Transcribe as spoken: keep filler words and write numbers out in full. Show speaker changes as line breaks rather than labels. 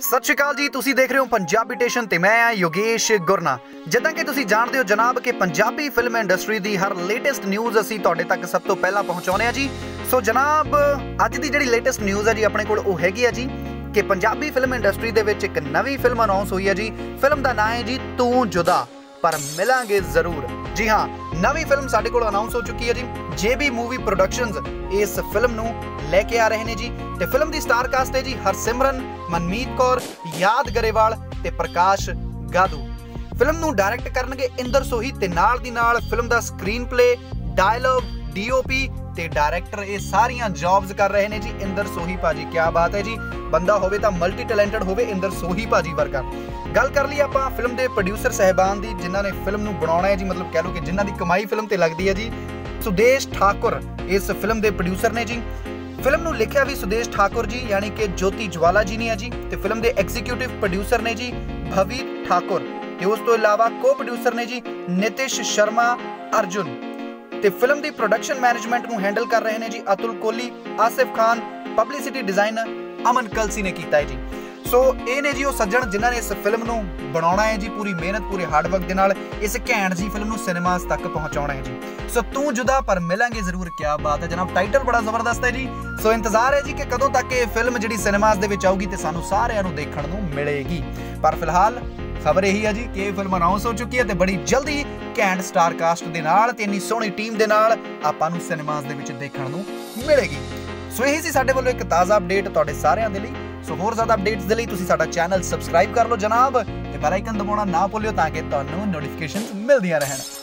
सत श्री अकाल जी, तुसी देख रहे हो पंजाबी टेशन ते मैं हाँ योगेश गुरना। जिद्दां कि तुसी जानते हो जनाब कि पंजाबी फिल्म इंडस्ट्री दी हर लेटेस्ट न्यूज़ असी तुहाडे तक सब तो पहला पहुँचाने जी। सो जनाब अज दी जिहड़ी लेटेस्ट न्यूज़ है जी अपने कोल ओह हैगी है जी कि पंजाबी फिल्म इंडस्ट्री दे विच एक नवी फिल्म अनाउंस हुई है जी। फिल्म का नाम है जी तू जुदा पर मिलांगे जरूर। जी हाँ, नवी फिल्म साडे कोल अनाउंस हो चुकी है जी। जे बी मूवी प्रोडक्शंस इस फिल्म नूं लेके आ रहे हैं जी। ते फिल्म दी स्टार कास्ट है जी हरसिमरन, मनमीत कौर, याद गरेवाल ते प्रकाश गादू। फिल्म नूं डायरैक्ट करनगे इंदर सोही ते नाल दी नाल फिल्म दा screenplay, dialogue, D O P ते डायरैक्टर ये सारियां जॉब्स कर रहे हैं जी इंदर सोही भाजी। क्या बात है जी, बंदा होवे तां मल्टी टैलेंटेड होवे इंदर सोही भाजी वर्गा। गल कर ली आपां फिल्म के प्रोड्यूसर साहिबान दी जिन्हां ने फिल्म नूं बनाउणा है जी, मतलब कह लो कि जिन्हां दी कमाई फिल्म ते लगदी है जी। सुदेश ठाकुर इस फिल्म के प्रोड्यूसर ने जी। फिल्म नूं लिखिया भी सुदेश ठाकुर जी यानी कि ज्योति ज्वाला जी ने है जी। ते फिल्म के एग्जीक्यूटिव प्रोड्यूसर ने जी भवी ठाकुर ते उस तो इलावा को प्रोड्यूसर ने जी नितिश शर्मा अर्जुन। ते फिल्म की प्रोडक्शन मैनेजमेंट नूं हैंडल कर रहे हैं जी अतुल कोहली, आसिफ खान, पब्लिसिटी डिजाइन अमन कलसी ने किया है जी। सो ये ने जी वो सज्जन जिन्हों ने इस फिल्म नूं बनाउणा है जी, पूरी मेहनत पूरे हार्डवर्क के नाल इस घैंट जी फिल्म नूं सिनेमास तक पहुँचाउणा है जी। सो तू जुदा पर मिलांगे जरूर। क्या बात है जनाब, टाइटल बड़ा जबरदस्त है जी। सो इंतजार है जी कि कदों तक ये फिल्म जी सिनेमास दे विच आऊगी ते सानू सारिआं नूं देखण नूं मिलेगी। पर फिलहाल खबर यही है जी कि ये फिल्म अनाउंस हो चुकी है ते बड़ी जल्दी घैंट स्टार कास्ट दे नाल ते इन्नी सोहणी टीम दे नाल आपां नूं सिनेमास दे विच देखण नूं मिलेगी। सो यही सी साडे वल्लों एक ताज़ा अपडेट तुहाडे सारिआं दे लई। सो होर ज़्यादा अपडेट्स दे लई तुसीं साडा चैनल सबसक्राइब कर लो जनाब ते बैल आइकन दबाउणा ना भुल्लिओ तां कि तुहानूं नोटिफिकेशनस मिलदियां रहण।